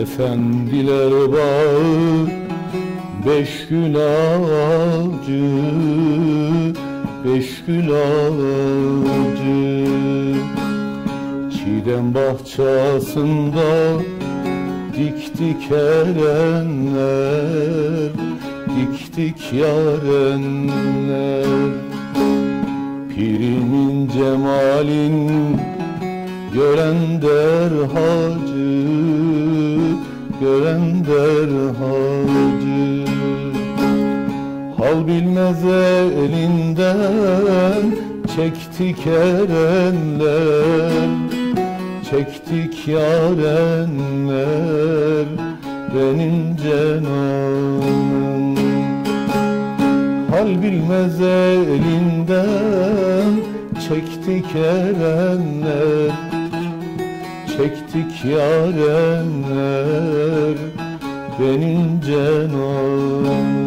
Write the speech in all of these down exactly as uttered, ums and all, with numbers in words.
Efendiler bağı beş gül ağacı, beş gül ağacı. Çiğdem bahçesinde diktik erenler, diktik yarenler. Pirimin cemalin gören der hacı, gören der hacı. Hal bilmez elinden çektik erenler, çektik yarenler benim cenanım. Hal bilmez elinden çektik erenler, çektik yarenler benim cenanım.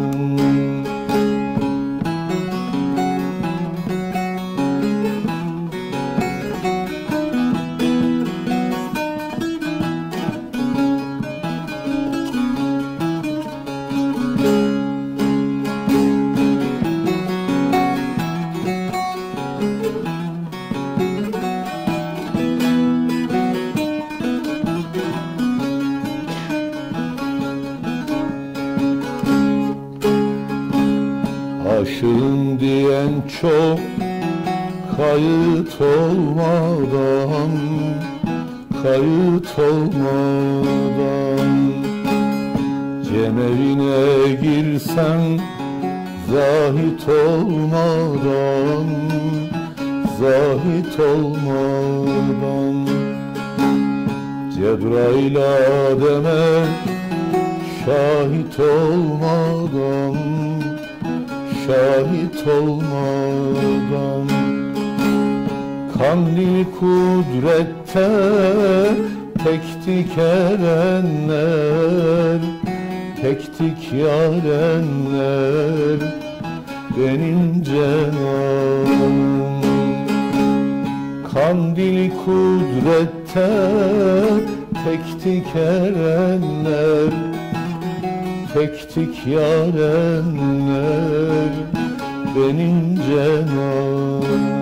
Aşığım diyen çok kayıt olmadan, kayıt olmadan. Cemevine girsem zahit olmadan, zahit olmadan. Cebrail Adem'e şahit olmadan, şahit olmadan. Kandil kudrette tektik erenler, tektik yarenler benim cenanım. Kandil kudrette tektik erenler, tektik yarenler benim cenanım.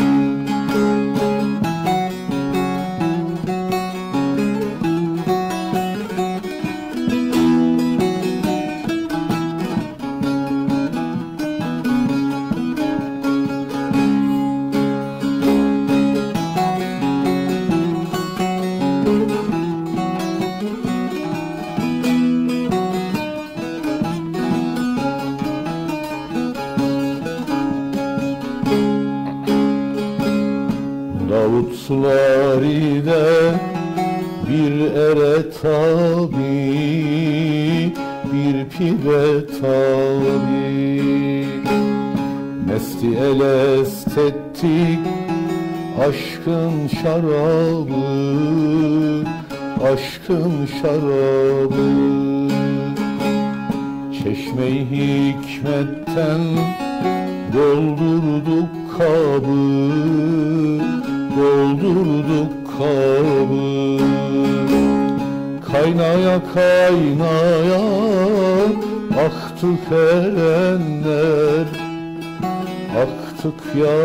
Davut sularide bir ere tabi, bir pire tabi. Mesti elest ettik aşkın şarabı, aşkın şarabı. Çeşme-i hikmetten doldurduk kabı, doldurduk kabı. Kaynaya kaynaya aktık erenler, aktık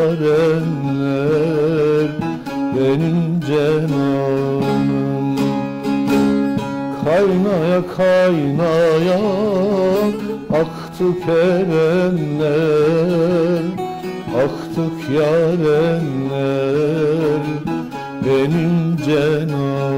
yarenler benim cenanım. Kaynaya kaynaya aktık erenler, aktık yarenler benim cenanım.